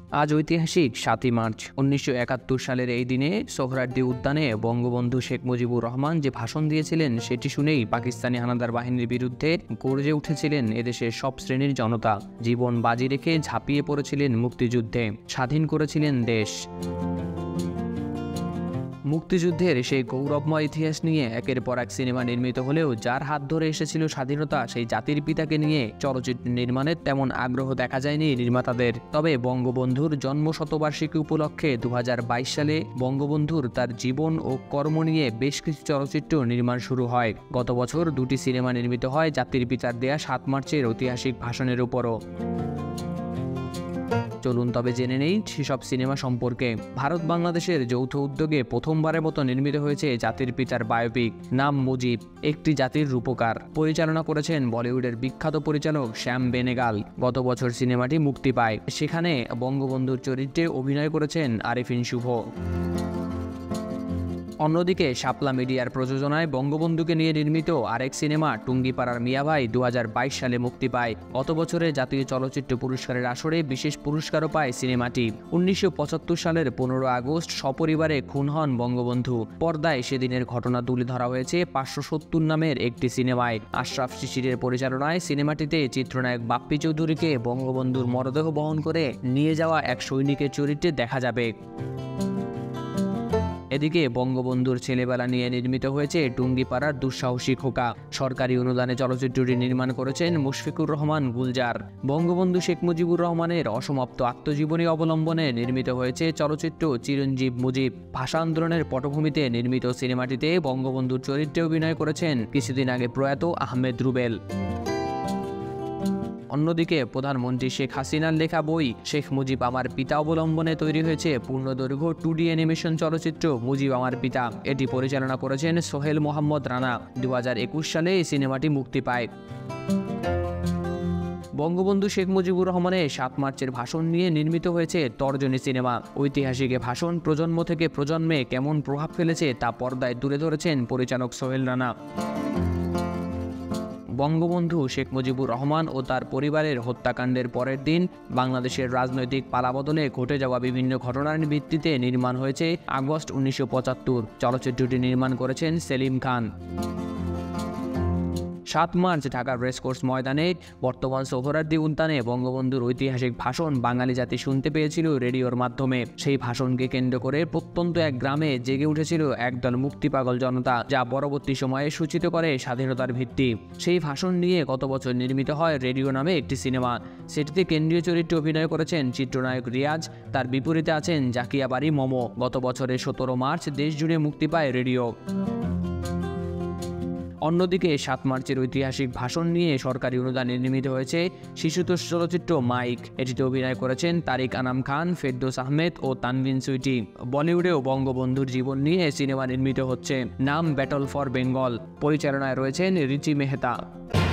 আজ ঐতিহাসিক ৭ই মার্চ ১৯৭১ সালের এই দিনে সোহরাওয়ার্দী উদ্যানে বঙ্গবন্ধু শেখ মুজিবুর রহমান যে ভাষণ দিয়েছিলেন সেটি শুনেই পাকিস্তানি হানাদার বাহিনীর বিরুদ্ধে গর্জে উঠেছিলেন এদেশের সব শ্রেণীর জনতা। জীবন বাজি রেখে ঝাঁপিয়ে পড়েছিলেন মুক্তিযুদ্ধে, স্বাধীন করেছিলেন দেশ। মুক্তিযুদ্ধের সেই গৌরবময় ইতিহাস নিয়ে একের পর এক সিনেমা নির্মিত হলেও যার হাত ধরে এসেছিল স্বাধীনতা, সেই জাতির পিতাকে নিয়ে চলচ্চিত্র নির্মাণের তেমন আগ্রহ দেখা যায়নি নির্মাতাদের। তবে বঙ্গবন্ধুর জন্মশতবার্ষিকী উপলক্ষে ২০২২ সালে বঙ্গবন্ধুর তার জীবন ও কর্ম নিয়ে বেশ কিছু চলচ্চিত্র নির্মাণ শুরু হয়। গত বছর দুটি সিনেমা নির্মিত হয় জাতির পিতার দেয়া ৭ মার্চের ঐতিহাসিক ভাষণের উপরও। চলুন তবে জেনে নেই সেসব সিনেমা সম্পর্কে। ভারত বাংলাদেশের যৌথ উদ্যোগে প্রথমবারের মতো নির্মিত হয়েছে জাতির পিতার বায়োপিক, নাম মুজিব, একটি জাতির রূপকার। পরিচালনা করেছেন বলিউডের বিখ্যাত পরিচালক শ্যাম বেনেগাল। গত বছর সিনেমাটি মুক্তি পায়। সেখানে বঙ্গবন্ধুর চরিত্রে অভিনয় করেছেন আরিফিন শুভ। অন্যদিকে শাপলা মিডিয়ার প্রযোজনায় বঙ্গবন্ধুকে নিয়ে নির্মিত আরেক সিনেমা টুঙ্গিপাড়ার মিয়াভাই ২০২২ সালে মুক্তি পায়। গত বছরে জাতীয় চলচ্চিত্র পুরস্কারের আসরে বিশেষ পুরস্কারও পায় সিনেমাটি। ১৯৭৫ সালের ১৫ আগস্ট সপরিবারে খুন হন বঙ্গবন্ধু। পর্দায় সেদিনের ঘটনা তুলে ধরা হয়েছে ৫৭০ নামের একটি সিনেমায়। আশরাফ শিশিরের পরিচালনায় সিনেমাটিতে চিত্রনায়ক বাপ্পি চৌধুরীকে বঙ্গবন্ধুর মরদেহ বহন করে নিয়ে যাওয়া এক সৈনিকের চরিত্রে দেখা যাবে। এদিকে বঙ্গবন্ধুর ছেলেবেলা নিয়ে নির্মিত হয়েছে টুঙ্গিপাড়ার দুঃসাহসী খোকা। সরকারি অনুদানে চলচ্চিত্রটি নির্মাণ করেছেন মুশফিকুর রহমান গুলজার। বঙ্গবন্ধু শেখ মুজিবুর রহমানের অসমাপ্ত আত্মজীবনী অবলম্বনে নির্মিত হয়েছে চলচ্চিত্র চিরঞ্জীব মুজিব। ভাষা আন্দোলনের পটভূমিতে নির্মিত সিনেমাটিতে বঙ্গবন্ধুর চরিত্রে অভিনয় করেছেন কিছুদিন আগে প্রয়াত আহমেদ রুবেল। অন্যদিকে প্রধানমন্ত্রী শেখ হাসিনার লেখা বই শেখ মুজিব আমার পিতা অবলম্বনে তৈরি হয়েছে পূর্ণদৈর্ঘ্য 2D অ্যানিমেশন চলচ্চিত্র মুজিব আমার পিতা। এটি পরিচালনা করেছেন সোহেল মোহাম্মদ রানা। ২০২১ সালে এই সিনেমাটি মুক্তি পায়। বঙ্গবন্ধু শেখ মুজিবুর রহমানের ৭ মার্চের ভাষণ নিয়ে নির্মিত হয়েছে তর্জনী সিনেমা। ঐতিহাসিক এ ভাষণ প্রজন্ম থেকে প্রজন্মে কেমন প্রভাব ফেলেছে তা পর্দায় তুলে ধরেছেন পরিচালক সোহেল রানা। বঙ্গবন্ধু শেখ মুজিবুর রহমান ও তার পরিবারের হত্যাকাণ্ডের পরের দিন বাংলাদেশের রাজনৈতিক পালাবদলে ঘটে যাওয়া বিভিন্ন ঘটনার ভিত্তিতে নির্মাণ হয়েছে আগস্ট ১৯৭৫। চলচ্চিত্রটি নির্মাণ করেছেন সেলিম খান। ৭ মার্চ ঢাকার রেসকোর্স ময়দানে বর্তমান সোহরাওয়ার্দী উদ্যানে বঙ্গবন্ধুর ঐতিহাসিক ভাষণ বাঙালি জাতি শুনতে পেয়েছিল রেডিওর মাধ্যমে। সেই ভাষণকে কেন্দ্র করে প্রত্যন্ত এক গ্রামে জেগে উঠেছিল একদল মুক্তিপাগল জনতা, যা পরবর্তী সময়ে সূচিত করে স্বাধীনতার ভিত্তি। সেই ভাষণ নিয়ে গত বছর নির্মিত হয় রেডিও নামে একটি সিনেমা। সেটিতে কেন্দ্রীয় চরিত্রে অভিনয় করেছেন চিত্রনায়ক রিয়াজ। তার বিপরীতে আছেন জাকিয়া বাড়ি মমো। গত বছরের ১৭ মার্চ দেশজুড়ে মুক্তি পায় রেডিও। অন্যদিকে ৭ মার্চের ঐতিহাসিক ভাষণ নিয়ে সরকারি অনুদানে নির্মিত হয়েছে শিশুতোষ চলচ্চিত্র মাইক। এটিতে অভিনয় করেছেন তারিক আনাম খান, ফেরদৌস আহমেদ ও তানভিন সুইটি। বলিউডেও বঙ্গবন্ধুর জীবন নিয়ে সিনেমা নির্মিত হচ্ছে, নাম ব্যাটল ফর বেঙ্গল। পরিচালনায় রয়েছেন রিচি মেহতা।